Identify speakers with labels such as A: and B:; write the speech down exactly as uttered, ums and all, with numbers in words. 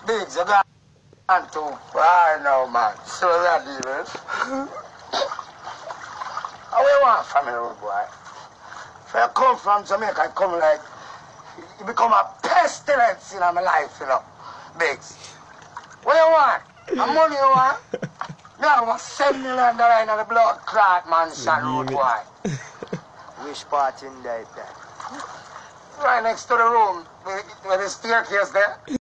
A: Biggs, you got on to. I know, man. So that dealers. How you want from me, old boy? If I come from Jamaica, I come like, you become a pestilence in my life, you know, Biggs. What you want? A money you want? Me have a seven million dollars in the blood clot mansion, old boy.
B: Which part in there?
A: Right next to the room, where the staircase there.